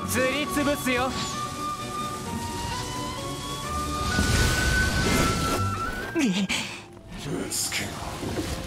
釣り潰すよ。 ルースケが